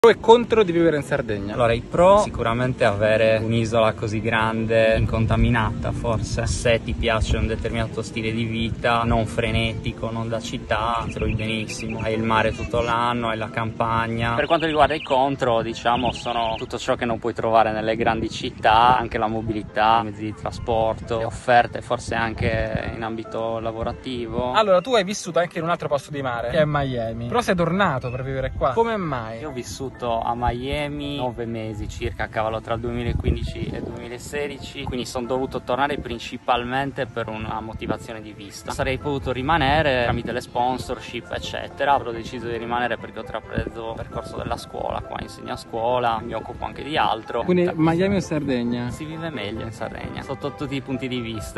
Pro e contro di vivere in Sardegna. Allora, i pro sicuramente avere un'isola così grande, incontaminata forse. Se ti piace un determinato stile di vita, non frenetico, non da città, ti trovi benissimo. Hai il mare tutto l'anno, hai la campagna. Per quanto riguarda i contro, diciamo, sono tutto ciò che non puoi trovare nelle grandi città, anche la mobilità, i mezzi di trasporto, le offerte forse anche in ambito lavorativo. Allora, tu hai vissuto anche in un altro posto di mare, che è Miami. Però sei tornato per vivere qua. Come mai? Io ho vissuto a Miami 9 mesi circa, a cavallo tra il 2015 e il 2016, quindi sono dovuto tornare principalmente per una motivazione di vista. Sarei potuto rimanere tramite le sponsorship eccetera, però ho deciso di rimanere perché ho intrapreso il percorso della scuola, qua insegno a scuola, mi occupo anche di altro. Quindi Miami o Sardegna? Si vive meglio in Sardegna, sotto tutti i punti di vista.